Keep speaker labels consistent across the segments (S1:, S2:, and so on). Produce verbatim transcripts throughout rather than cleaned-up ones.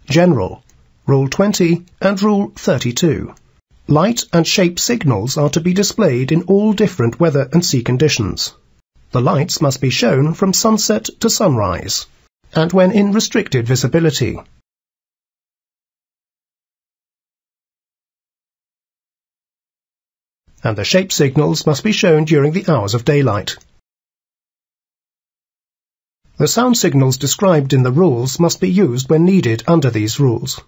S1: General, Rule twenty and Rule thirty-two. Light and shape signals are to be displayed in all different weather and sea conditions. The lights must be shown from sunset to sunrise, and when in restricted visibility. And the shape signals must be shown during the hours of daylight. The sound signals described in the rules must be used when needed under these rules.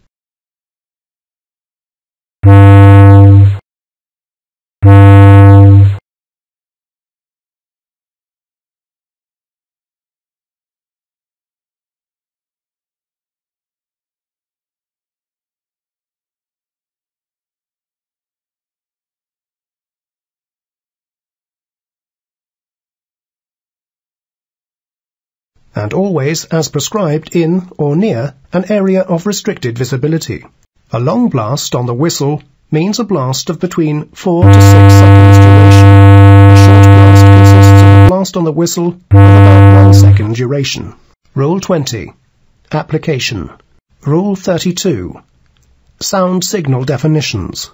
S1: And always as prescribed in or near an area of restricted visibility. A long blast on the whistle means a blast of between four to six seconds duration. A short blast consists of a blast on the whistle of about one second duration. Rule twenty. Application. Rule thirty-two. Sound signal definitions.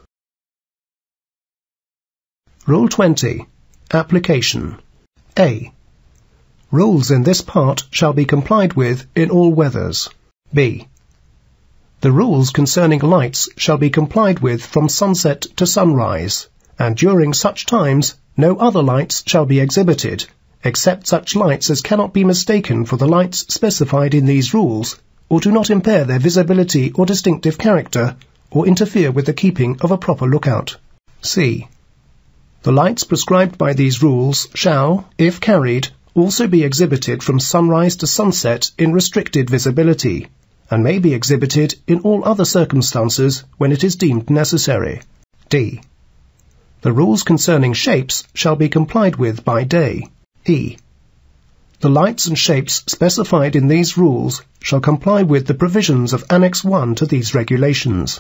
S1: Rule twenty. Application. A. Rules in this part shall be complied with in all weathers. B. The rules concerning lights shall be complied with from sunset to sunrise, and during such times no other lights shall be exhibited, except such lights as cannot be mistaken for the lights specified in these rules, or do not impair their visibility or distinctive character, or interfere with the keeping of a proper lookout. C. The lights prescribed by these rules shall, if carried, also be exhibited from sunrise to sunset in restricted visibility, and may be exhibited in all other circumstances when it is deemed necessary. D. The rules concerning shapes shall be complied with by day. E. The lights and shapes specified in these rules shall comply with the provisions of Annex I to these regulations.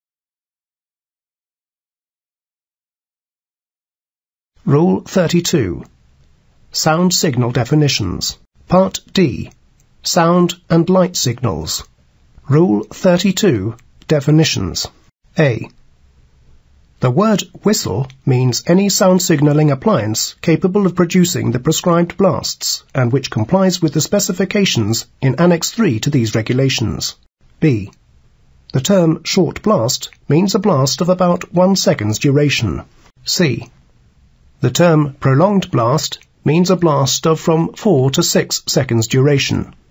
S1: Rule thirty-two. Sound signal definitions. Part D. Sound and light signals. Rule thirty-two. Definitions. A. The word whistle means any sound signalling appliance capable of producing the prescribed blasts and which complies with the specifications in Annex three to these regulations. B. The term short blast means a blast of about one second's duration. C. The term prolonged blast means a blast of from four to six seconds duration.